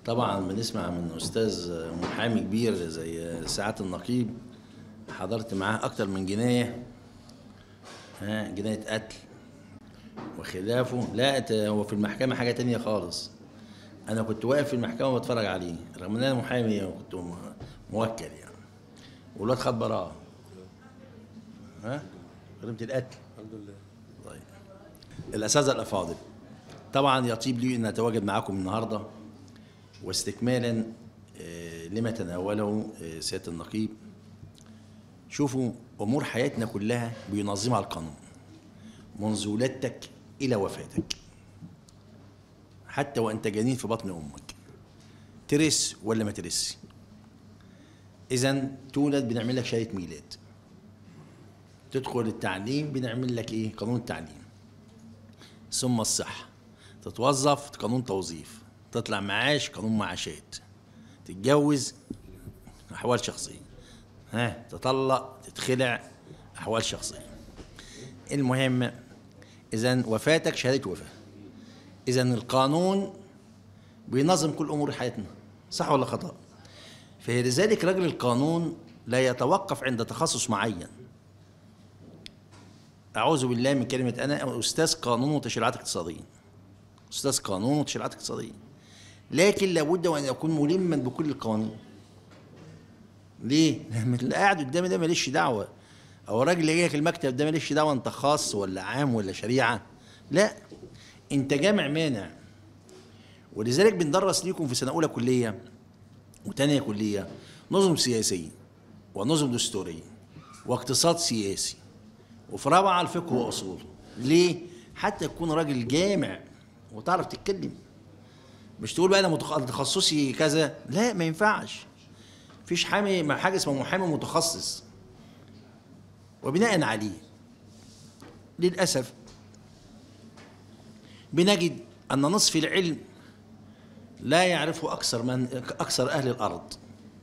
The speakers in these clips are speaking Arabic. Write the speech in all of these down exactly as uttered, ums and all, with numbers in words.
طبعا بنسمع من استاذ محامي كبير زي سعاده النقيب، حضرت معاه اكتر من جنايه، ها جنايه قتل وخلافه. لا ت- هو في المحكمه حاجه تانية خالص. انا كنت واقف في المحكمه بتفرج عليه رغم ان انا محامي وكنت م- موكل يعني، والواد خد براءه. ها جريمه القتل. الحمد لله. طيب، الاساتذه الافاضل، طبعا يطيب لي ان اتواجد معكم النهارده واستكمالا آه، لما تناوله آه، سياده النقيب. شوفوا، امور حياتنا كلها بينظمها القانون منذ ولادتك الى وفاتك، حتى وانت جنين في بطن امك، ترث ولا ما ترث. اذا تولد بنعمل لك شهاده ميلاد، تدخل التعليم بنعمل لك ايه؟ قانون التعليم، ثم الصحه، تتوظف قانون توظيف، تطلع معاش قانون معاشات، تتجوز احوال شخصيه، ها تطلق تتخلع احوال شخصيه. المهم، اذا وفاتك شهاده وفاه. اذا القانون بينظم كل امور حياتنا، صح ولا خطا؟ فلذلك رجل القانون لا يتوقف عند تخصص معين. اعوذ بالله من كلمه انا استاذ قانون وتشريعات اقتصاديه، استاذ قانون وتشريعات اقتصاديه، لكن لابد وان يكون ملما بكل القوانين. ليه؟ لما اللي قاعد قدامي ده ماليش دعوه، او الراجل اللي جايك المكتب ده ماليش دعوه انت خاص ولا عام ولا شريعه، لا، انت جامع مانع. ولذلك بندرس ليكم في سنه اولى كليه وثانيه كليه نظم سياسيه ونظم دستوريه واقتصاد سياسي، وفي رابعه الفقه واصوله. ليه؟ حتى تكون راجل جامع وتعرف تتكلم، مش تقول بقى انا متخ- تخصصي كذا، لا ما ينفعش. مفيش حامي ما حاجه اسمها محامي متخصص. وبناء عليه للاسف بنجد ان نصف العلم لا يعرفه اكثر من اكثر اهل الارض.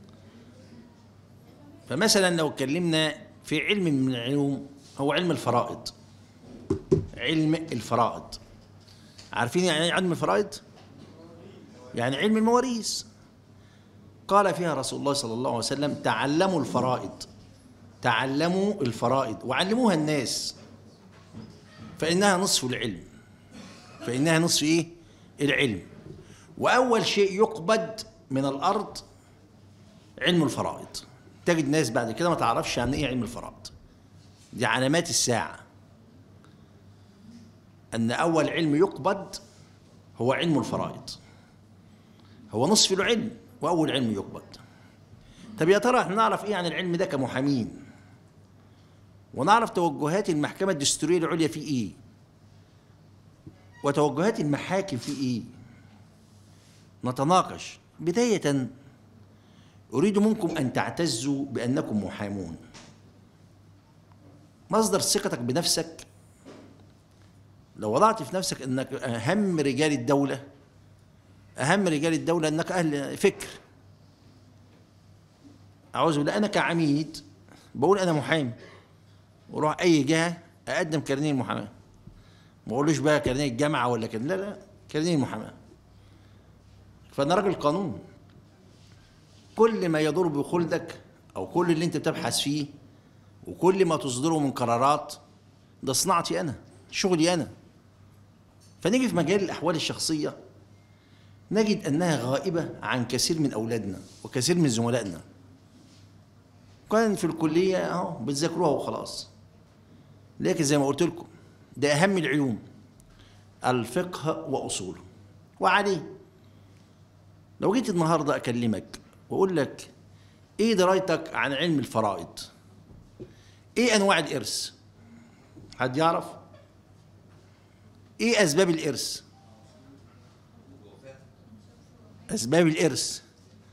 فمثلا لو اتكلمنا في علم من العلوم هو علم الفرائض، علم الفرائض، عارفين يعني ايه علم الفرائض؟ يعني علم المواريث. قال فيها رسول الله صلى الله عليه وسلم: تعلموا الفرائض، تعلموا الفرائض وعلموها الناس، فإنها نصف العلم، فإنها نصف إيه؟ العلم. وأول شيء يقبض من الأرض علم الفرائض. تجد ناس بعد كده ما تعرفش عن إيه علم الفرائض. دي علامات الساعة، أن أول علم يقبض هو علم الفرائض، هو نصف العلم وأول علم يقبض. طب يا ترى احنا نعرف إيه عن العلم ده كمحامين؟ ونعرف توجهات المحكمة الدستورية العليا في إيه؟ وتوجهات المحاكم في إيه؟ نتناقش. بداية أريد منكم أن تعتزوا بأنكم محامون. مصدر ثقتك بنفسك لو وضعت في نفسك أنك أهم رجال الدولة، أهم رجال الدولة أنك أهل فكر. أعوذ بالله، أنا كعميد بقول أنا محامي، وأروح أي جهة أقدم كارنيه المحاماة، ما أقولوش بقى كارنيه الجامعة ولا كده، لا لا، كارنيه المحاماة. فأنا راجل قانون، كل ما يضر بخلدك أو كل اللي أنت بتبحث فيه وكل ما تصدره من قرارات ده صناعتي أنا، شغلي أنا. فنيجي في مجال الأحوال الشخصية نجد أنها غائبة عن كثير من أولادنا وكثير من زملائنا. كان في الكلية أهو بتذاكروها وخلاص، لكن زي ما قلت لكم ده أهم العلوم، الفقه وأصوله. وعليه لو جيت النهارده أكلمك وأقول لك إيه درايتك عن علم الفرائض؟ إيه أنواع الإرث؟ حد يعرف؟ إيه أسباب الإرث؟ أسباب الإرث.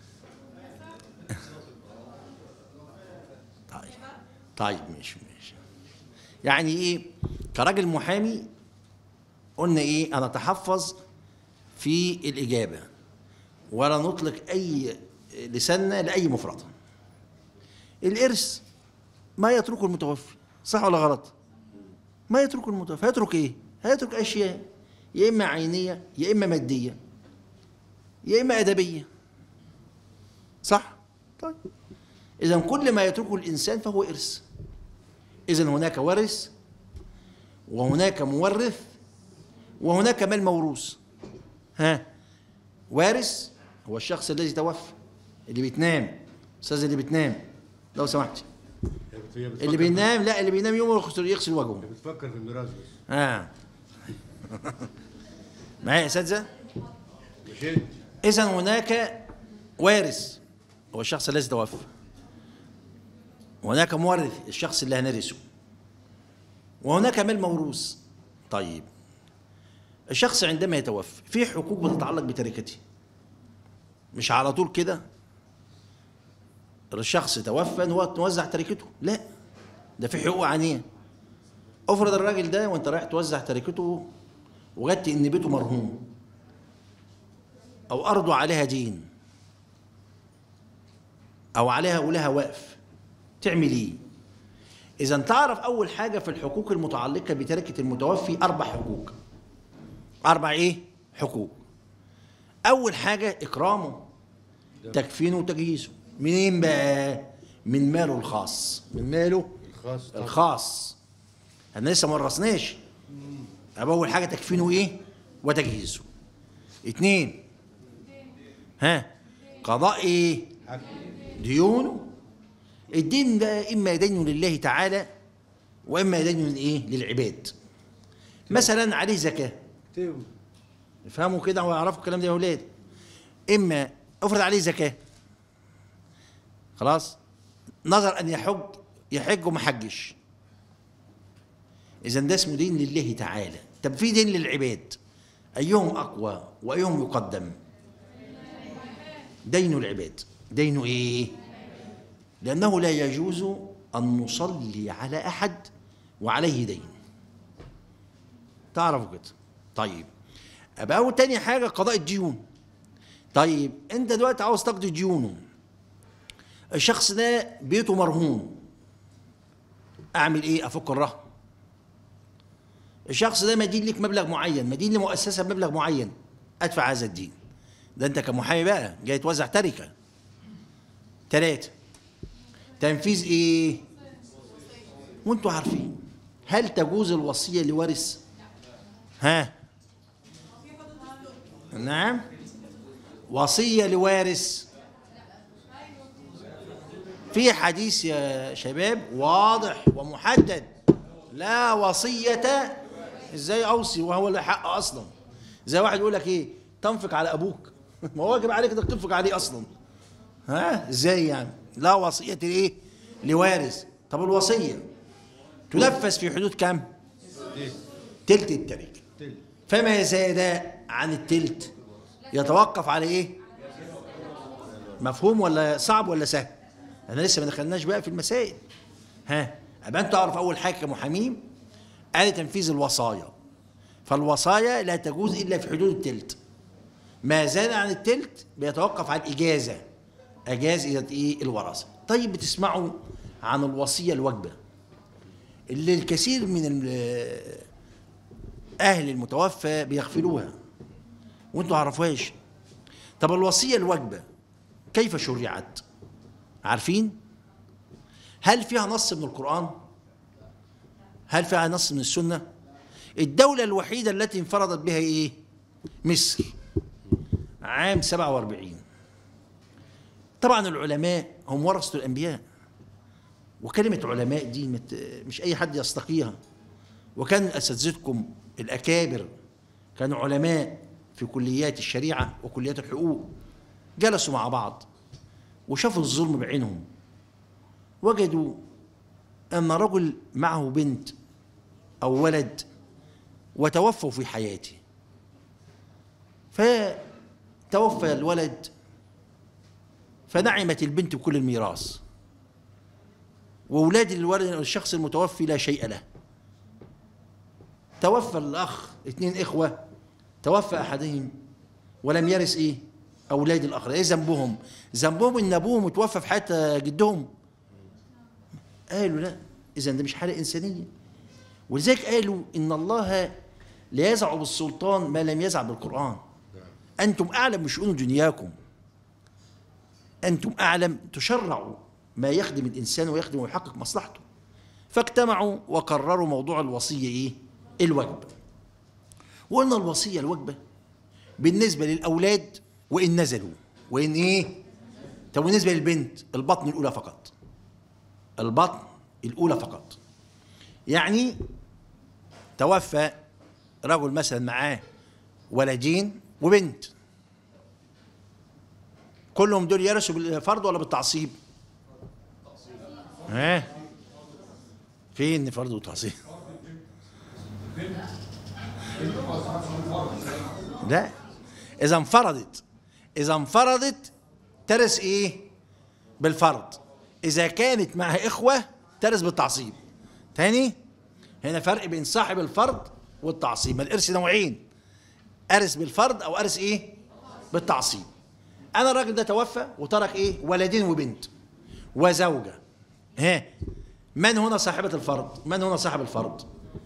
طيب طيب ماشي ماشي. يعني إيه؟ كراجل محامي قلنا إيه؟ أنا أتحفظ في الإجابة ولا نطلق أي لساننا لأي مفردة. الإرث ما يتركه المتوفي، صح ولا غلط؟ ما يتركه المتوفي، هيترك إيه؟ هيترك أشياء يا إما عينية يا إما مادية. يا إما أدبية. صح؟ طيب إذا كل ما يتركه الإنسان فهو إرث. إذا هناك وارث وهناك مورث وهناك مال موروث. ها، وارث هو الشخص الذي توفى، اللي بتنام. أستاذ اللي بتنام لو سمحت، اللي بينام، لا اللي بينام يوم يغسل وجهه. بتفكر في الميراث بس. اه معايا يا اساتذه؟ اذا هناك وارث هو الشخص الذي توفى، وهناك مورث الشخص اللي هنرثه، وهناك مال موروث. طيب الشخص عندما يتوفى في حقوق بتتعلق بتركته، مش على طول كده الشخص توفى ان هو توزع تركته، لا، ده في حقوق عنيه. افرض الراجل ده وانت رايح توزع تركته وجدت ان بيته مرهون او ارضه عليها دين او عليها ولها وقف، تعمل ايه؟ اذا تعرف اول حاجه في الحقوق المتعلقه بتركه المتوفي اربع حقوق. اربع ايه؟ حقوق. اول حاجه اكرامه، تكفينه وتجهيزه. منين بقى؟ من ماله الخاص، من ماله الخاص الخاص. احنا لسه ما ورثناش. اول حاجه تكفينه ايه؟ وتجهيزه. اتنين، ها، قضاء ايه؟ ديونه. الدين ده اما دين لله تعالى واما دين ايه؟ للعباد. مثلا عليه زكاه، افهموا كده ويعرفوا الكلام ده يا اولاد. اما افرض عليه زكاه، خلاص، نظر ان يحج يحج وما حجش، اذا ده اسمه دين لله تعالى. طب في دين للعباد، ايهم اقوى وايهم يقدم؟ دين العباد. دينه ايه؟ لانه لا يجوز ان نصلي على احد وعليه دين. تعرفوا كده؟ طيب ابقى اول تاني حاجه قضاء الديون. طيب انت دلوقتي عاوز تقضي ديونه، الشخص ده بيته مرهون، اعمل ايه؟ افك الرهن. الشخص ده مدين لك مبلغ معين، مدين لمؤسسه بمبلغ معين، ادفع هذا الدين. ده انت كمحامي بقى جاي توزع تركه. ثلاثه، تنفيذ ايه؟ وانتوا عارفين، هل تجوز الوصيه لوارث؟ ها؟ نعم، وصيه لوارث في حديث يا شباب واضح ومحدد. لا وصيه، ازاي اوصي وهو له حق اصلا؟ زي واحد يقول لك ايه؟ تنفق على ابوك ما هو واجب عليك انك تنفق عليه اصلا. ها ازاي يعني؟ لا وصيه ايه؟ لوارث. طب الوصيه تنفذ في حدود كم؟ تلت التركه. فما زاد عن التلت يتوقف على ايه؟ مفهوم ولا صعب ولا سهل؟ انا لسه ما دخلناش بقى في المسائل. ها، ابقى انت تعرف اول حاجه كمحامين آلة تنفيذ الوصايا. فالوصايا لا تجوز الا في حدود التلت. ما زاد عن التلت بيتوقف على الاجازه، اجاز الى ايه؟ الورثه. طيب بتسمعوا عن الوصيه الواجبه اللي الكثير من اهل المتوفى بيغفلوها وانتوا ما تعرفوهاش. طب الوصيه الواجبه كيف شرعت؟ عارفين؟ هل فيها نص من القرآن؟ هل فيها نص من السنة؟ الدولة الوحيدة التي انفردت بها ايه؟ مصر، عام سبعة وأربعين. طبعا العلماء هم ورثة الأنبياء، وكلمة علماء دي مش أي حد يستقيها. وكان أساتذتكم الأكابر كانوا علماء في كليات الشريعة وكليات الحقوق، جلسوا مع بعض وشافوا الظلم بعينهم، وجدوا أن رجل معه بنت أو ولد وتوفوا في حياته، فتوفى الولد فنعمت البنت بكل الميراث، وأولاد الولد الشخص المتوفي لا شيء له. توفى الأخ، اثنين إخوة، توفى أحدهم ولم يرث إيه؟ أولاد الآخر. إيه ذنبهم؟ ذنبهم إن أبوهم متوفى في حياة جدهم. قالوا لا، إذا ده مش حالة إنسانية. ولذلك قالوا إن الله لا يزع بالسلطان ما لم يزع بالقرآن. أنتم أعلم بشؤون دنياكم، أنتم أعلم، تشرعوا ما يخدم الإنسان ويخدم ويحقق مصلحته. فاجتمعوا وقرروا موضوع الوصية إيه؟ الوجبة. وقلنا الوصية الوجبة بالنسبة للأولاد وإن نزلوا، وإن إيه؟ طب بالنسبة للبنت البطن الأولى فقط، البطن الأولى فقط. يعني توفى رجل مثلا معاه ولدين وبنت، كلهم دول يرثوا بالفرض ولا بالتعصيب؟ ها؟ فين فرض وتعصيب؟ لا، إذا انفرضت، إذا انفرضت ترث إيه؟ بالفرض. إذا كانت معها إخوة ترث بالتعصيب. تاني، هنا فرق بين صاحب الفرض والتعصيب. ما الإرث نوعين، أرث بالفرض أو أرث إيه؟ بالتعصيب. أنا الراجل ده توفى وترك إيه؟ ولدين وبنت وزوجة. ها، من هنا صاحبة الفرض؟ من هنا صاحب الفرض؟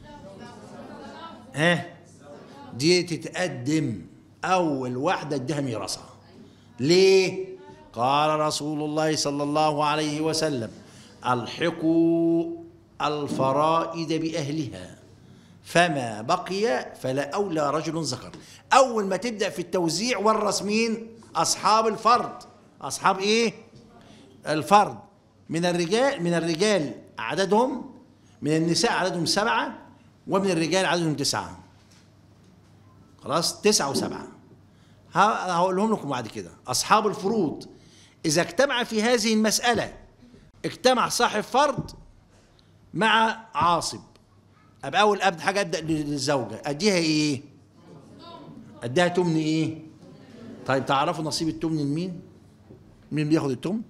ها، دي تتقدم أول واحدة اديها ميراثها. ليه؟ قال رسول الله صلى الله عليه وسلم: الحقوا الفرائض بأهلها فما بقي فلا أولى رجل ذكر. أول ما تبدأ في التوزيع ورث مين؟ أصحاب الفرض. أصحاب إيه؟ الفرض. من الرجال من الرجال عددهم، من النساء عددهم سبعة، ومن الرجال عددهم تسعة. خلاص، تسعة وسبعة. هقولهم لكم بعد كده. أصحاب الفروض إذا اجتمع في هذه المسألة، اجتمع صاحب فرض مع عاصب، أبقى أول أبدا حاجة أبدأ للزوجة، أديها إيه؟ أديها تمن إيه؟ طيب تعرفوا نصيب التمن لمين؟ مين بياخد التمن؟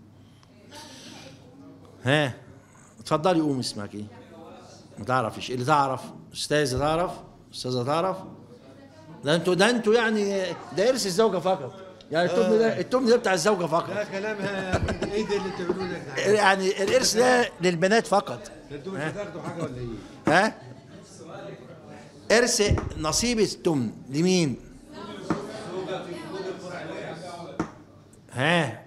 ها، اتفضلي قوم. اسمك إيه؟ ما تعرفش؟ اللي تعرف أستاذة تعرف؟ أستاذة تعرف؟ ده أنتوا ده أنتوا يعني ده إرث الزوجة فقط. يعني التمن ده التمن ده بتاع الزوجة فقط. لا كلامها ايه ده اللي انت بتقوله ده؟ يعني الإرث ده للبنات فقط. انتوا مش هتاخدوا حاجه ولا ايه؟ ها؟ إرث نصيب التمن لمين؟ ها؟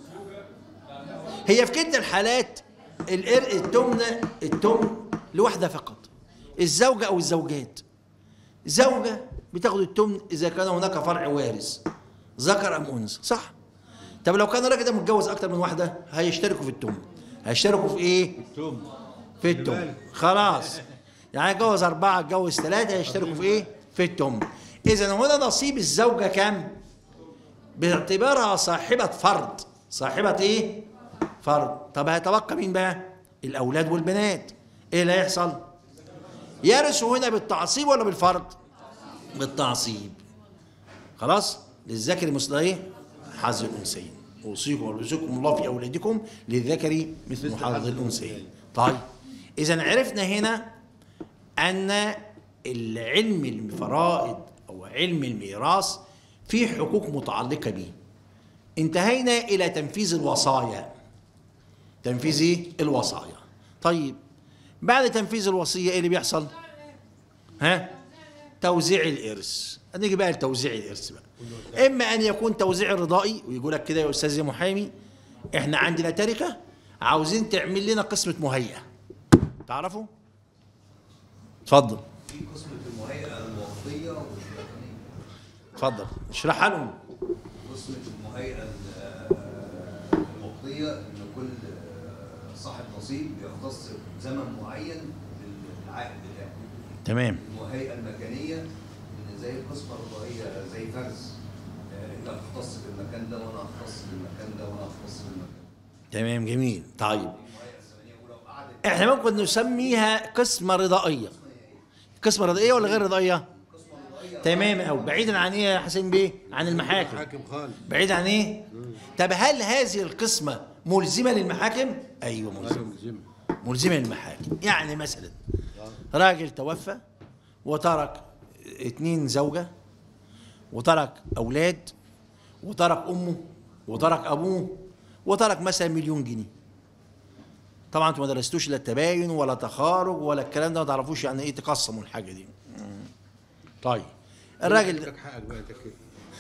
هي في كده الحالات التمن التمن لوحدة فقط، الزوجة أو الزوجات. زوجة بتاخد التمن إذا كان هناك فرع وارث ذكر أم أنثى، صح؟ طب لو كان الراجل ده متجوز أكتر من واحدة هيشتركوا في التمن. هيشتركوا في إيه؟ التمن. في التمن. خلاص، يعني اتجوز أربعة اتجوز ثلاثة هيشتركوا في إيه؟ في التمن. إذا هنا نصيب الزوجة كام؟ باعتبارها صاحبة فرض. صاحبة إيه؟ فرض. طب هيتبقى مين بقى؟ الأولاد والبنات. إيه اللي هيحصل؟ يرثوا هنا بالتعصيب ولا بالفرض؟ بالتعصيب. خلاص؟ للذكر مثل إيه؟ حظ الأنثيين. أوصيكم ويوصيكم الله في أولادكم للذكر مثل حظ الأنثيين. طيب، إذا عرفنا هنا أن العلم الفرائض أو علم الميراث فيه حقوق متعلقة به. انتهينا إلى تنفيذ الوصايا. تنفيذ إيه؟ الوصايا. طيب، بعد تنفيذ الوصية إيه اللي بيحصل؟ ها؟ توزيع الإرث. هنيجي بقى لتوزيع الإرث بقى. إما أن يكون توزيع رضائي، ويقول لك كده يا أستاذ يا محامي إحنا عندنا تركة عاوزين تعمل لنا قسمة مهيئة. تعرفوا؟ اتفضل. في قسمة المهيئة الوقتية والمكانية. اتفضل اشرحها لهم. قسمة المهيئة الوقتية إن كل صاحب نصيب يختص بزمن معين للعائد بتاعه. تمام. المهيئة المكانية إن زي القسمة الرضائية زي فرز، أنت هتختص بالمكان ده وأنا هختص بالمكان ده وأنا هختص بالمكان ده. تمام، جميل. طيب، احنا ممكن نسميها قسمة رضائية. قسمة رضائية ولا غير رضائية؟ تمام. أو بعيدا عن ايه يا حسين بيه؟ عن المحاكم. حاكم خالص. بعيد عن ايه؟ طب هل هذه القسمة ملزمة للمحاكم؟ ايوه ملزمة. ملزمة للمحاكم. يعني مثلا راجل توفى وترك اتنين زوجة وترك أولاد وترك أمه وترك أبوه وترك مثلا مليون جنيه. طبعا انتوا ما درستوش لا التباين ولا تخارج ولا الكلام ده، ما تعرفوش يعني ايه تقسموا الحاجه دي. طيب، الراجل حقك بقى انت كده.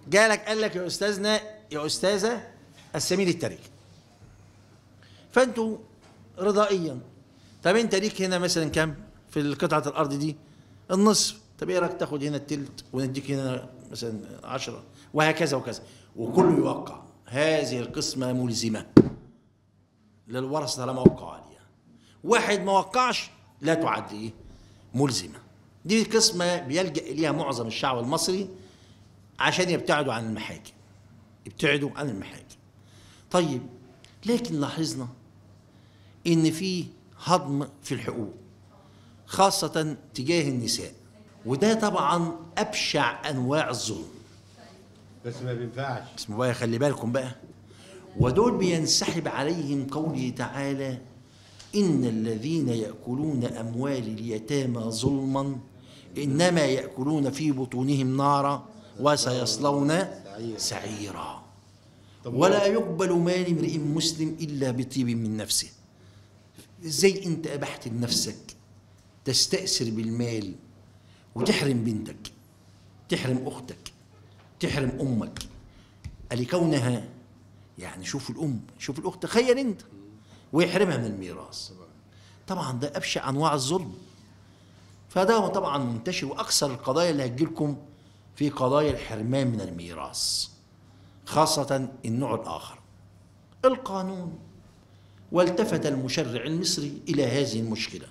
جالك قال لك يا استاذنا يا استاذه قسمي لي التركه، فانتوا رضائيا، طب انت ليك هنا مثلا كام في قطعه الارض دي؟ النصف، طب ايه رايك تاخد هنا التلت ونديك هنا مثلا عشرة، وهكذا وكذا، وكله يوقع. هذه القسمه ملزمه للورثه طالما وقعوا عليها. واحد ما وقعش لا تعد ايه؟ ملزمه. دي قسمه بيلجا اليها معظم الشعب المصري عشان يبتعدوا عن المحاكم، يبتعدوا عن المحاكم. طيب لكن لاحظنا ان في هضم في الحقوق خاصة تجاه النساء، وده طبعا ابشع انواع الظلم. بس ما بينفعش. اسمه بقى خلي بالكم بقى، ودول بينسحب عليهم قوله تعالى: إن الذين يأكلون أموال اليتامى ظلما إنما يأكلون في بطونهم نارا وسيصلون سعيرا ولا يقبل مال امرئ مسلم إلا بطيب من نفسه. إزاي أنت أبحت لنفسك تستأثر بالمال وتحرم بنتك، تحرم أختك، تحرم أمك لكونها، يعني شوف الأم شوف الأخت، تخيل أنت، ويحرمها من الميراث. طبعا ده أبشع أنواع الظلم. فده طبعا منتشر، وأكثر القضايا اللي هتجيلكم في قضايا الحرمان من الميراث، خاصة النوع الآخر. القانون والتفت المشرع المصري إلى هذه المشكلة،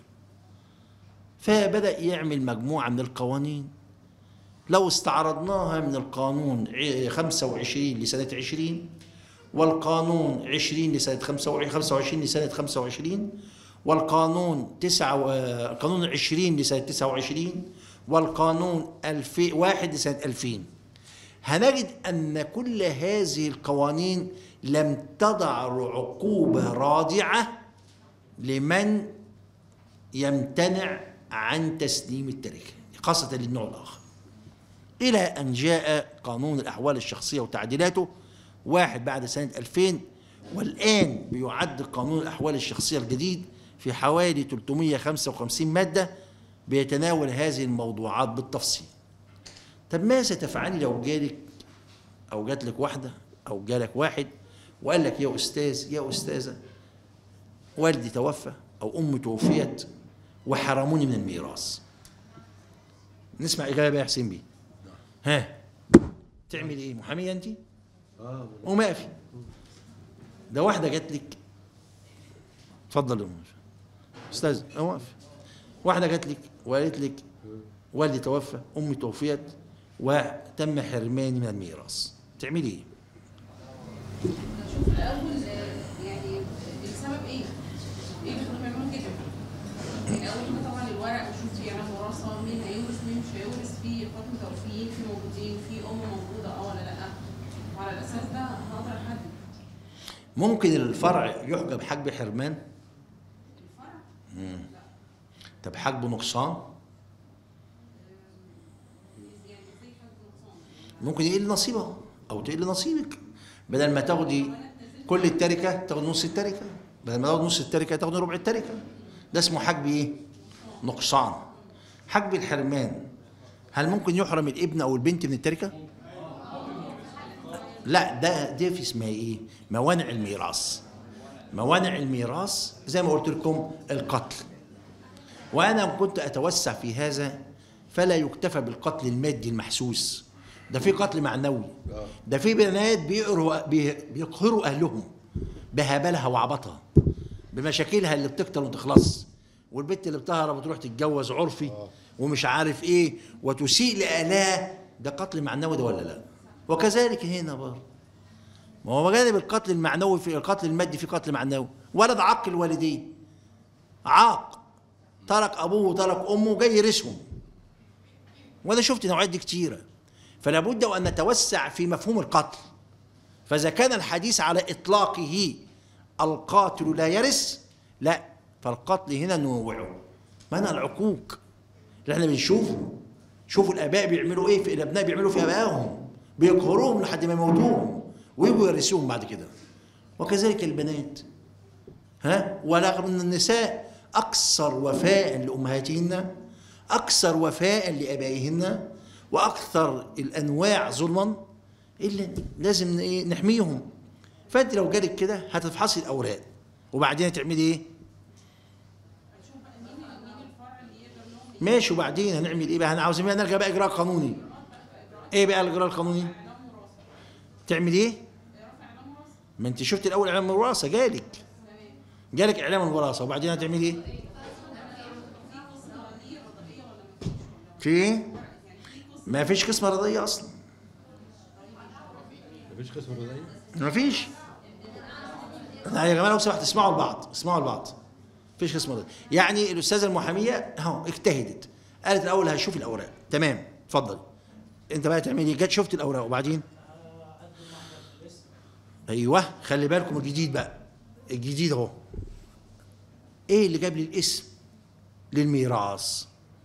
فبدأ يعمل مجموعة من القوانين. لو استعرضناها من القانون خمسة وعشرين لسنة عشرين، والقانون عشرين لسنة خمسة وعشرين لسنة خمسة وعشرين، والقانون تسعة القانون عشرين لسنة تسعة وعشرين، والقانون ألفين واحد لسنة ألفين، هنجد أن كل هذه القوانين لم تضع عقوبة رادعة لمن يمتنع عن تسليم التركة، خاصة للنوع الآخر، إلى أن جاء قانون الأحوال الشخصية وتعديلاته واحد بعد سنة ألفين، والآن بيعد قانون الأحوال الشخصية الجديد في حوالي ثلاثمئة وخمسة وخمسين مادة بيتناول هذه الموضوعات بالتفصيل. طب ماذا تفعلي لو جالك أو جات لك واحدة أو جالك واحد وقال لك يا أستاذ يا أستاذة والدي توفى أو أمي توفيت وحرموني من الميراث؟ نسمع إجابة يا حسين بيه. ها تعمل إيه؟ محامية أنت؟ اه وما في ده واحدة جات لك، اتفضل يا أستاذ أوقف. واحدة جات لك وقالت لك والدي توفى أمي توفيت وتم حرماني من الميراث، تعملي إيه؟ نشوف الأول يعني السبب إيه؟ إيه اللي خلاهم يعملوا كده؟ يعني أول حاجة طبعا الورق، وشوف في عمل وراثة، مين هيورث مين مش هيورث، في إخوات متوفيين، في موجودين، في أم موجودة أه ولا لأ؟ وعلى الأساس ده هقدر أحدد. ممكن الفرع يحجب حجب حرمان؟ الفرع؟ مم. طب حجب نقصان؟ يعني إزاي حد نقصان؟ ممكن يقل نصيبها أو تقل نصيبك، بدل ما تاخدي كل التركة تاخد نص التركة، بدل ما تاخد نص التركة تاخد ربع التركة. ده اسمه حجب إيه؟ نقصان. حجب الحرمان، هل ممكن يحرم الابن أو البنت من التركة؟ لا، ده دي في اسمها ايه؟ موانع الميراث. موانع الميراث زي ما قلت لكم القتل، وانا كنت اتوسع في هذا، فلا يكتفى بالقتل المادي المحسوس، ده في قتل معنوي، ده في بنات بيقهروا بيقهروا اهلهم بهبلها وعبطها بمشاكلها اللي بتكتر وتخلص، والبنت اللي بتهرب وتروح تتجوز عرفي ومش عارف ايه وتسيء لاهلها، ده قتل معنوي ده ولا لا؟ وكذلك هنا برضه، ما هو جانب القتل المعنوي في القتل المادي، في قتل معنوي. ولد عق الوالدين، عاق، ترك ابوه وترك امه وجاي يرثهم، وانا شفت نوعيات دي كتيره. فلا بد ان نتوسع في مفهوم القتل. فاذا كان الحديث على اطلاقه القاتل لا يرث، لا، فالقتل هنا نوعه منع العقوق اللي احنا بنشوفه. شوفوا الاباء بيعملوا ايه في الابناء، بيعملوا في ابائهم، بيقهروهم لحد ما يموتوهم ويجوا يرثوهم بعد كده. وكذلك البنات، ها، ورغم ان النساء اكثر وفاء لامهاتهن، اكثر وفاء لابائهن، واكثر الانواع ظلما، الا لازم ايه نحميهم. فانت لو جالك كده هتفحصي الاوراق وبعدين هتعملي ايه؟ ماشي، وبعدين هنعمل ايه بقى؟ احنا عاوزين نرجع بقى اجراء قانوني. ايه بقى الاجراء القانوني؟ تعمل ايه؟ ما انت شفت الاول اعلام الوراثه، جالك جالك اعلام الوراثه وبعدين هتعمل ايه؟ في ايه؟ ما فيش قسمه رضيه اصلا. مفيش قسم رضاعي؟ ما فيش. يا جماعه لو سمحت اسمعوا لبعض، اسمعوا لبعض. مفيش قسم رضيه. يعني الاستاذه المحاميه اهو اجتهدت، قالت الاول هشوف الاوراق، تمام، اتفضل. انت بقى تعمل ايه؟ جت شفت الاوراق وبعدين؟ ايوه، خلي بالكم الجديد بقى، الجديد اهو. ايه اللي جاب لي الاسم للميراث؟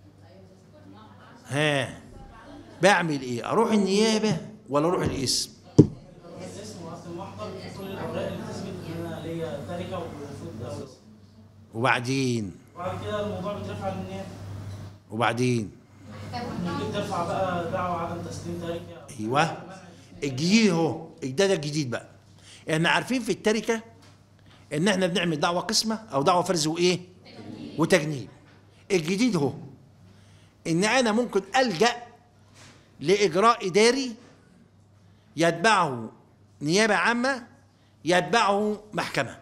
ها، بعمل ايه؟ اروح النيابه ولا اروح الاسم؟ الاسم واصل المحضر كل الاوراق اللي تثبت ان انا ليا تركه ومفروض. وبعدين؟ وبعد كده الموضوع بيترفع للنيابه. وبعدين؟ ممكن ترفع بقى دعوه عدم تسليم تركه. ايوه، الجديد اهو، ده ده الجديد بقى. احنا عارفين في التركه ان احنا بنعمل دعوه قسمه او دعوه فرز وايه؟ وتجنيب. الجديد اهو ان انا ممكن الجا لاجراء اداري يتبعه نيابه عامه يتبعه محكمه.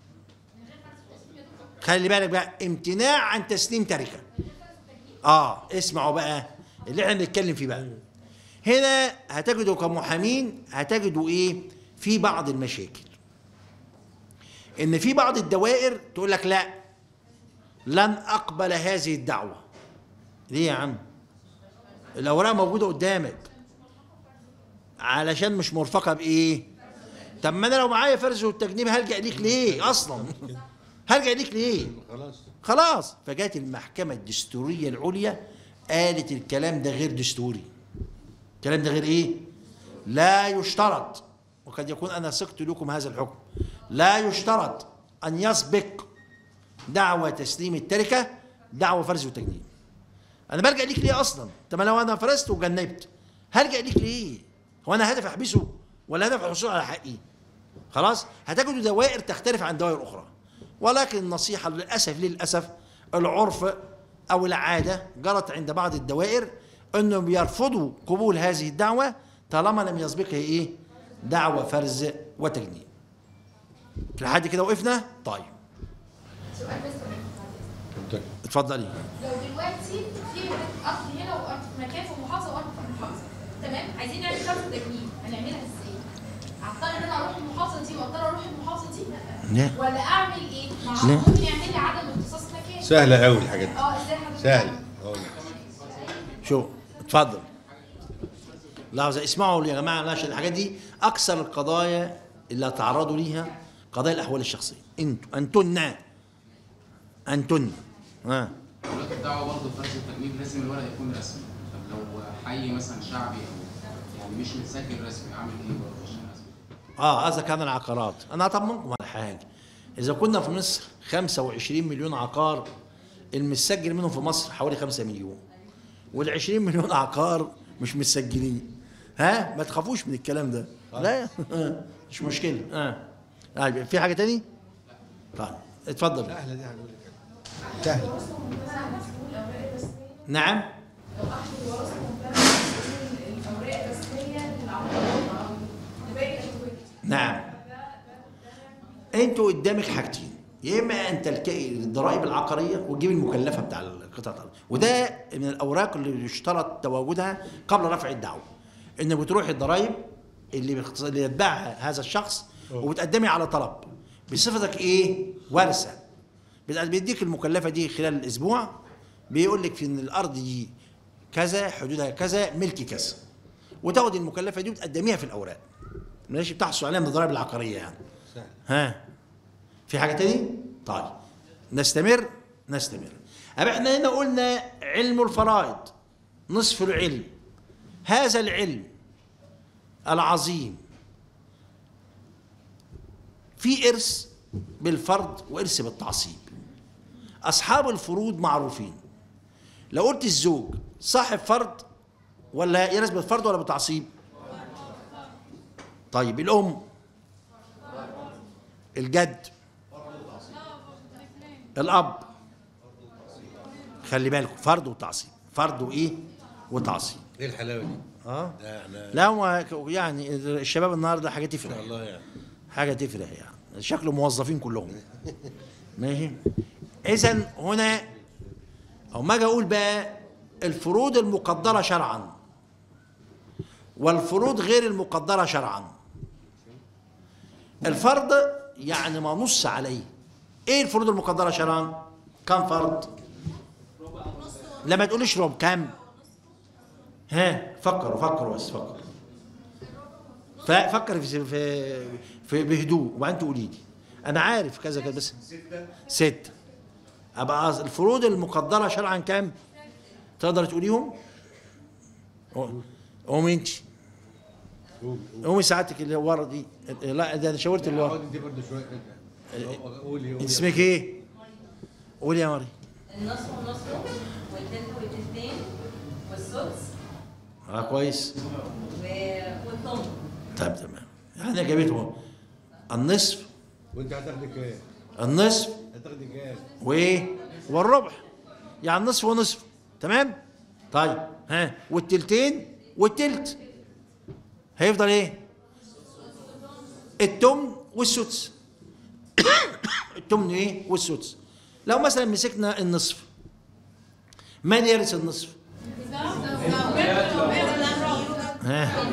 خلي بالك بقى، امتناع عن تسليم تركه. اه اسمعوا بقى اللي احنا بنتكلم فيه بقى. هنا هتجدوا كمحامين هتجدوا ايه؟ في بعض المشاكل. ان في بعض الدوائر تقول لك لا، لن اقبل هذه الدعوه. ليه يا عم؟ الاوراق موجوده قدامك علشان مش مرفقه بايه؟ طب ما انا لو معايا فرز والتجنيب هلجأ ليك ليه اصلا؟ هلجأ ليك ليه؟ خلاص خلاص. فجات المحكمه الدستوريه العليا قالت الكلام ده غير دستوري. الكلام ده غير ايه؟ لا يشترط، وقد يكون انا سقت لكم هذا الحكم، لا يشترط ان يسبق دعوى تسليم التركه دعوى فرز وتجنيب. انا برجع ليك ليه اصلا؟ طب لو انا فرزت وجنبت هرجع ليك ليه؟ هو انا هدف احبسه ولا هدف الحصول على حقي؟ خلاص. هتجدوا دوائر تختلف عن دوائر اخرى، ولكن النصيحه للاسف للاسف العرف او العاده جرت عند بعض الدوائر انهم يرفضوا قبول هذه الدعوه طالما لم يسبقها ايه؟ دعوى فرز وتجنيب. لحد كده وقفنا؟ طيب. سؤال بس طيب. اتفضلي. لو دلوقتي في ارض هنا وارض في مكان في محافظه وارض في محافظه، تمام؟ عايزين نعمل فرز تجنيب، هنعملها ازاي؟ اضطر ان انا اروح المحافظه دي واضطر اروح المحافظه دي؟ لا. ولا اعمل ايه؟ لا. ممكن يعمل لي عدم اختصاص مكان. سهله قوي الحاجات دي. اه ازاي حضرتك؟ سهله. أقول لك. شو اتفضل. لحظه اسمعوا يا جماعه، عشان الحاجات دي اكثر القضايا اللي هتعرضوا ليها قضايا الاحوال الشخصيه. انتوا انتن انتن ها دلوقتي الدعوه برضه فرز التجنيب لازم الورق يكون رسمي. طب لو حي مثلا شعبي او يعني مش متسجل رسمي اعمل ايه برضه عشان رسمي؟ اه قصدك عن العقارات. انا هطمنكم على حاجه، اذا كنا في مصر خمسة وعشرين مليون عقار، المسجل منهم في مصر حوالي خمسة مليون، وال عشرين مليون عقار مش مسجلين. ها ما تخافوش من الكلام ده. لا مش مشكله. اه آه. في حاجه تاني؟ طيب اتفضل. سهله دي هنقول لك. سهله. نعم. لو احد الورثه ممتنع الاوراق الرسميه للعقارات او لباقي الحقوق. نعم. انتوا قدامك حاجتين، يا اما ان تلجئي للضرائب العقاريه وتجيب المكلفه بتاع القطعه الارض، وده من الاوراق اللي يشترط تواجدها قبل رفع الدعوه. انك بتروحي الضرائب اللي اللي يتبعها هذا الشخص وبتقدمي على طلب بصفتك ايه؟ ورثه. بيديك المكلفه دي خلال الاسبوع، بيقول لك في ان الارض دي كذا، حدودها كذا، ملك كذا، وتاخد المكلفه دي وتقدميها في الاوراق. ماشي، بتحصل عليها من الضرائب العقاريه يعني. ها في حاجه تاني؟ طيب نستمر نستمر. أبقى احنا هنا قلنا علم الفرائض نصف العلم. هذا العلم العظيم في إرث بالفرض وإرث بالتعصيب. أصحاب الفروض معروفين. لو قلت الزوج صاحب فرض ولا يرث بالفرض ولا بالتعصيب؟ طيب الام، الجد، الاب، خلي بالكم فرض وتعصيب، فرض وايه وتعصيب. ايه الحلاوه دي؟ اه ده احنا لا هو يعني الشباب النهارده حاجه ان تفرح، شاء الله يعني. حاجه تفرح يعني، شكله موظفين كلهم. ماشي. اذا هنا او ما اجي اقول بقى الفروض المقدره شرعا والفروض غير المقدره شرعا. الفرض يعني ما نص عليه. ايه الفروض المقدره شرعا؟ كم فرض؟ لما تقوليش ربع كم؟ ها فكروا فكروا بس فكروا. ففكر في في في بهدوء وبعدين تقولي لي. انا عارف كذا كذا بس ستة. ستة. ابقى الفروض المقدره شرعا كام؟ تقدر تقوليهم؟ قومي انت، قومي ساعتك اللي ورا دي. لا ده انا شاورت اللي ورا. اقعد انت برضه شويه. قولي انت قولي. اسمك ايه؟ قولي يا مريم. النصف والنصف والتلت والتلتين والسدس اه كويس. و- والثمن. طيب تمام. يعني جابتهم النصف، وانت هتاخدي كام؟ النصف هتاخدي كام؟ وايه؟ والربع. يعني نصف ونصف. تمام؟ طيب ها والتلتين والتلت هيفضل ايه؟ التمن والسدس. التمن ايه؟ والسدس. لو مثلا مسكنا النصف، من يرث النصف؟ ها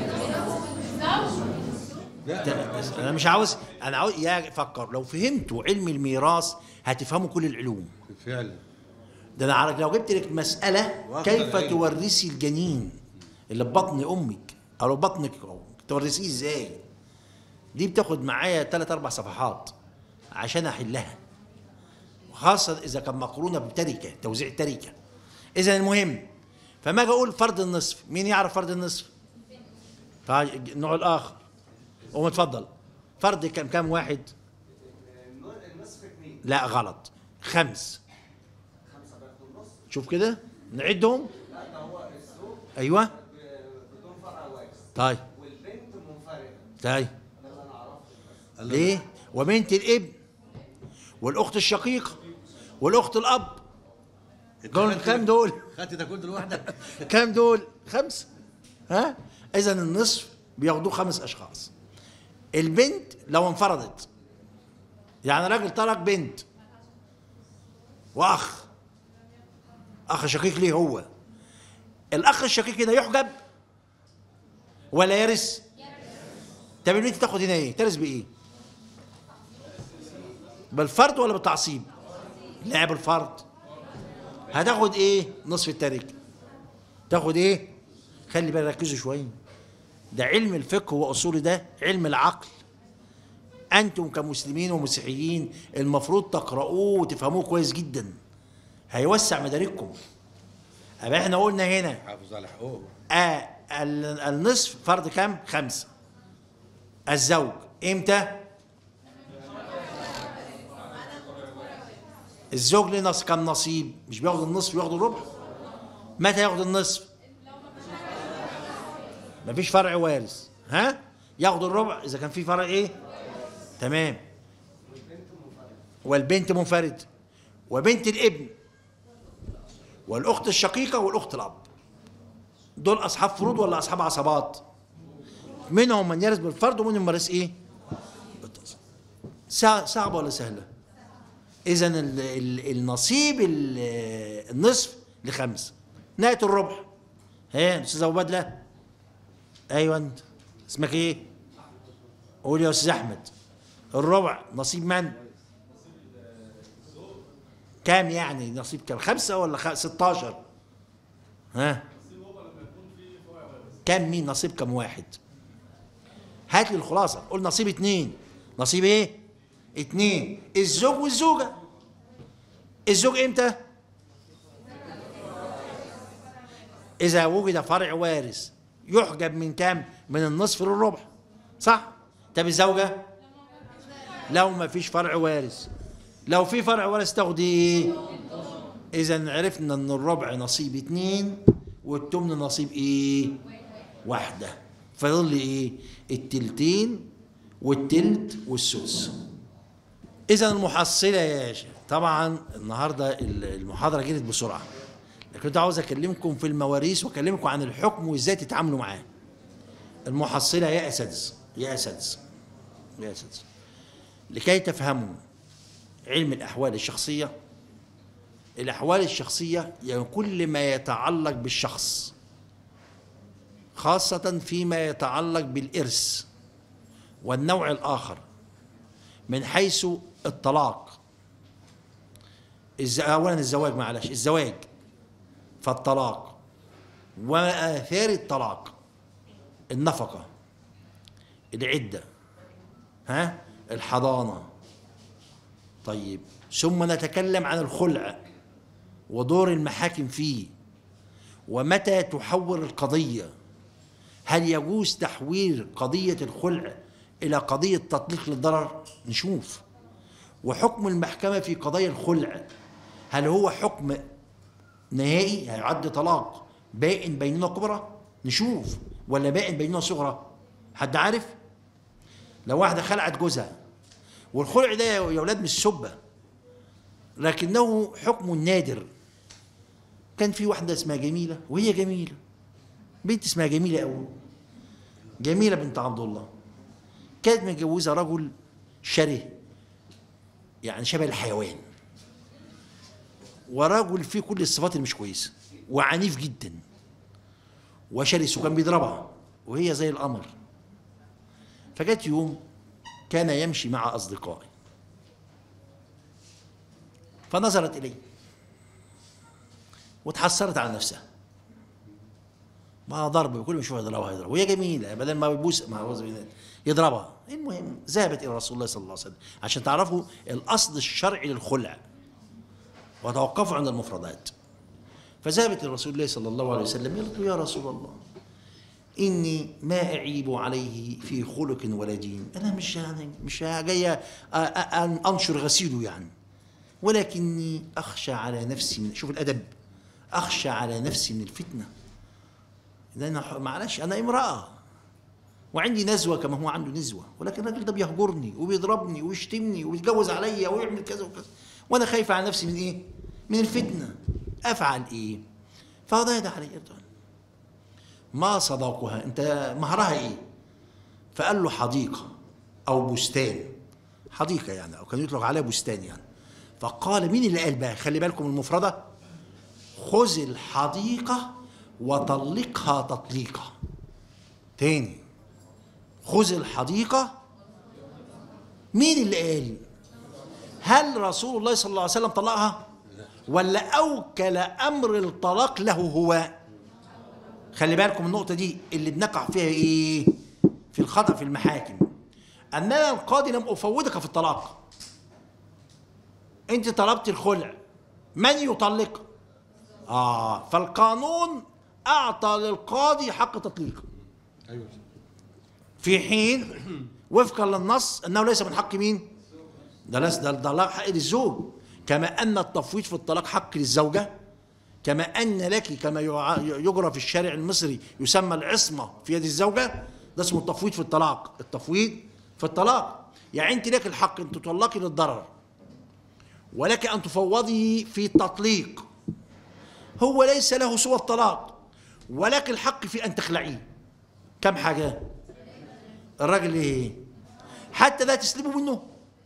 انا مش عاوز، انا عاوز يا فكر. لو فهمتوا علم الميراث هتفهموا كل العلوم. فعلا. ده انا عارف لو جبت لك مساله واخد كيف العلم. تورثي الجنين اللي في بطن امك او بطنك تورثيه ازاي، دي بتاخد معايا ثلاث اربع صفحات عشان احلها، وخاصه اذا كان مقرونه بتركه، توزيع تركه. اذا المهم، فما اجي اقول فرض النصف، مين يعرف فرض النصف؟ طيب النوع الاخر، قوم اتفضل. فرض كم كم واحد؟ النصف اثنين. لا غلط، خمس. شوف كده نعدهم. لا ده هو الزوج ايوه بدون فرع وارث طيب والبنت منفردة. طيب ده اللي انا اعرفه. ليه؟ وبنت الابن والاخت الشقيقه والاخت الاب. دول كام دول؟ خدت ده كله لوحدك؟ كام دول؟ خمسه. ها؟ اذا النصف بياخدوه خمس اشخاص. البنت لو انفردت، يعني راجل ترك بنت واخ، اخ شقيق ليه هو، الاخ الشقيق ده يحجب ولا يرث؟ طب البنت تاخد هنا ايه؟ ترث بايه؟ بالفرض ولا بالتعصيب؟ لا بالفرض. هتاخد ايه؟ نصف التركه. تاخد ايه؟ خلي بالك ركزوا شويه. ده علم الفقه واصوله، ده علم العقل. انتم كمسلمين ومسيحيين المفروض تقرؤوه وتفهموه كويس جدا، هيوسع مدارككم. أبقى احنا قلنا هنا حافظ على حقوقه. آه ال- النصف فرض كام؟ خمسة. الزوج امتى؟ الزوج ليه نص كم نصيب؟ مش بياخد النصف بياخد الربع؟ متى ياخد النصف؟ مفيش فرع وارث. ها؟ ياخد الربع إذا كان في فرع إيه؟ تمام. والبنت منفرد وبنت الابن والأخت الشقيقة والأخت الأب. دول أصحاب فروض ولا أصحاب عصبات؟ منهم من يرث بالفرض ومنهم من يرث إيه؟ بالتص- صعبة ولا سهلة؟ إذا ال- ال- النصيب ال- النصف لخمسة. نهاية الربع. ها أستاذ أبو بدلة؟ أيوه أنت اسمك إيه؟ قول يا أستاذ أحمد. الربع نصيب من؟ كام يعني نصيب كام؟ خمسة ولا خ... ستاشر؟ ها؟ كام مين نصيب كم واحد؟ هات لي الخلاصة. قول نصيب اتنين. نصيب ايه؟ اتنين. الزوج والزوجة. الزوج امتى؟ إذا وجد فرع وارث يحجب من كام؟ من النصف للربع. صح؟ طب الزوجة؟ لو ما فيش فرع وارث. لو في فرع وارث تاخد ايه؟ إذا عرفنا إن الربع نصيب اتنين والتمن نصيب ايه؟ واحدة. فيضل لي ايه؟ التلتين والتلت والسدس. اذا المحصله يا باشا، طبعا النهارده المحاضره جرت بسرعه، لكن كنت عاوز اكلمكم في المواريث واكلمكم عن الحكم وازاي تتعاملوا معاه. المحصله يا اساتذه يا اساتذه يا اساتذه لكي تفهموا علم الاحوال الشخصيه. الاحوال الشخصيه يعني كل ما يتعلق بالشخص، خاصه فيما يتعلق بالارث والنوع الآخر من حيث الطلاق. أولا الزواج، معلش الزواج فالطلاق وآثار الطلاق، النفقة، العدة، ها الحضانة. طيب ثم نتكلم عن الخلع ودور المحاكم فيه، ومتى تحول القضية. هل يجوز تحويل قضية الخلع إلى قضية تطليق للضرر؟ نشوف. وحكم المحكمة في قضايا الخلع، هل هو حكم نهائي هيعد طلاق بائن بينونة كبرى؟ نشوف. ولا بائن بينونة صغرى؟ حد عارف؟ لو واحدة خلعت جوزها، والخلع ده يا أولاد مش سبة، لكنه حكم نادر. كان في واحدة اسمها جميلة، وهي جميلة، بنت اسمها جميلة أوي، جميلة بنت عبد الله، كانت متجوزة رجل شره، يعني شبه الحيوان، ورجل فيه كل الصفات اللي مش كويسة، وعنيف جدا وشرس، وكان بيضربها وهي زي القمر. فجت يوم كان يمشي مع أصدقائه، فنظرت إليه وتحسرت على نفسها، ما ضرب، بكل ما يشوفها يضربها يضربها، وهي جميله، بدل ما بيبوس مع يضربها. المهم ذهبت الى رسول الله صلى الله عليه وسلم عشان تعرفوا الاصل الشرعي للخلع وتوقفوا عند المفردات. فذهبت لرسول الله صلى الله عليه وسلم، قالت له: يا رسول الله، اني ما اعيب عليه في خلق ولا دين، انا مش يعني مش جايه انشر غسيله يعني، ولكني اخشى على نفسي من، شوف الادب، اخشى على نفسي من الفتنه. أنا معلش أنا امرأة وعندي نزوة كما هو عنده نزوة، ولكن الراجل ده بيهجرني وبيضربني ويشتمني ويتجوز عليا ويعمل كذا وكذا، وأنا خايفة على نفسي من إيه؟ من الفتنة. أفعل إيه؟ فهذا عليه ما صداقها، أنت مهرها إيه؟ فقال له: حديقة أو بستان، حديقة يعني، أو كان يطلق عليها بستان يعني. فقال: مين اللي قال بقى؟ خلي بالكم المفردة، خذ الحديقة وطلقها تطليقا. تاني، خذ الحديقة. مين اللي قال؟ هل رسول الله صلى الله عليه وسلم طلقها؟ ولا أوكل أمر الطلاق له هو؟ خلي بالكم النقطة دي اللي بنقع فيها إيه؟ في الخطأ في المحاكم، أن أنا القاضي لم أفوضك في الطلاق. أنت طلبت الخلع، من يطلق؟ آه فالقانون أعطى للقاضي حق تطليق. أيوة. في حين وفقا للنص أنه ليس من حق مين؟ ده ليس، ده الطلاق حق للزوج، كما أن التفويض في الطلاق حق للزوجة، كما أن لك كما يجرى في الشارع المصري يسمى العصمة في يد الزوجة، ده اسمه التفويض في الطلاق. التفويض في الطلاق يعني أنت لك الحق أن تطلقي للضرر، ولك أن تفوضي في التطليق. هو ليس له سوى الطلاق، ولك الحق في أن تخلعيه. كم حاجة؟ الراجل إيه؟ حتى لا تسلبوا منه.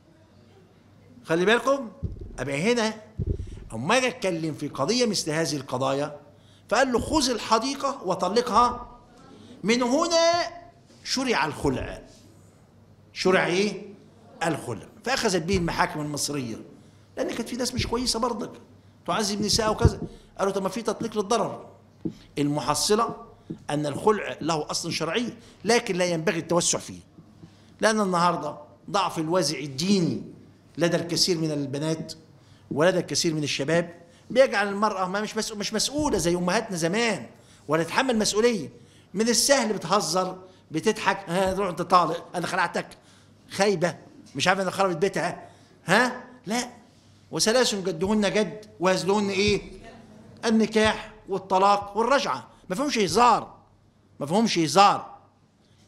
خلي بالكم، أبقى هنا أما أجي أتكلم في قضية مثل هذه القضايا، فقال له: خذ الحديقة وطلقها. من هنا شرع الخلع. شرع إيه؟ الخلع. فأخذت به المحاكم المصرية، لأن كانت في ناس مش كويسة برضك تعذب نساء وكذا، قالوا: طب ما في تطليق للضرر. المحصلة أن الخلع له أصل شرعي، لكن لا ينبغي التوسع فيه، لأن النهاردة ضعف الوازع الديني لدى الكثير من البنات ولدى الكثير من الشباب بيجعل المرأة ما مش مسؤول مش مسؤولة زي أمهاتنا زمان، ولا تتحمل مسؤولية. من السهل بتهزر بتضحك، ها تروح أنت طالق، أنا خلعتك، خايبة مش عارفة أنا خربت بيتها، ها لا. وثلاث جدهن جد وهزلهن إيه؟ النكاح والطلاق والرجعة. ما فيهمش هزار، ما فيهمش هزار.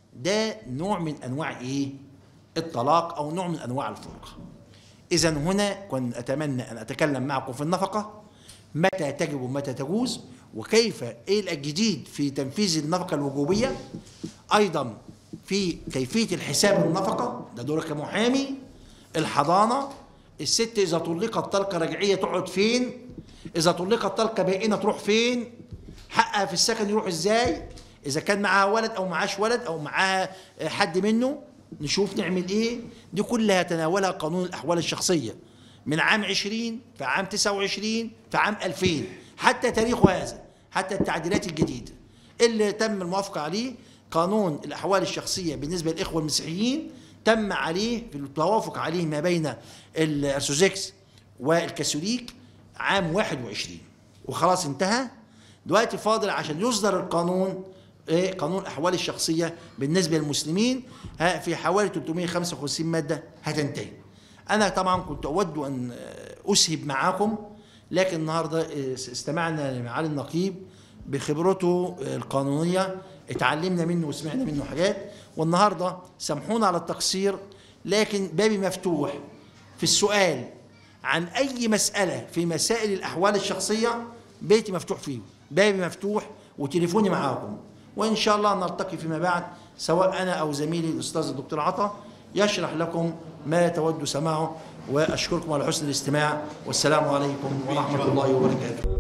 ده نوع من انواع ايه؟ الطلاق او نوع من انواع الفرقه. اذا هنا كنت اتمنى ان اتكلم معكم في النفقه، متى تجب ومتى تجوز، وكيف ايه الجديد في تنفيذ النفقه الوجوبيه، ايضا في كيفيه الحساب النفقه، ده دورك كمحامي. الحضانه، الست اذا طلقت طلقه رجعيه تقعد فين؟ اذا طلقت طلقه بائنه تروح فين؟ حقها في السكن يروح ازاي؟ اذا كان معاها ولد او معاش ولد او معاها حد منه نشوف نعمل ايه. دي كلها تناولها قانون الاحوال الشخصيه من عام عشرين في عام تسعة وعشرين في عام ألفين حتى تاريخه هذا، حتى التعديلات الجديده اللي تم الموافقه عليه. قانون الاحوال الشخصيه بالنسبه للاخوه المسيحيين تم عليه في التوافق عليه ما بين الارثوذكس والكاثوليك عام واحد وعشرين وخلاص انتهى. دلوقتي فاضل عشان يصدر القانون ايه؟ قانون الاحوال الشخصيه بالنسبه للمسلمين في حوالي ثلاثمائة وخمسة وخمسين ماده هتنتهي. انا طبعا كنت اود ان اسهب معاكم، لكن النهارده استمعنا لمعالي النقيب بخبرته القانونيه، اتعلمنا منه وسمعنا منه حاجات، والنهارده سامحونا على التقصير، لكن بابي مفتوح في السؤال عن اي مساله في مسائل الاحوال الشخصيه. بيتي مفتوح فيه، بابي مفتوح وتليفوني معاكم، وان شاء الله نلتقي فيما بعد، سواء انا او زميلي الاستاذ الدكتور عطا يشرح لكم ما تود سماعه. واشكركم على حسن الاستماع، والسلام عليكم ورحمه الله وبركاته.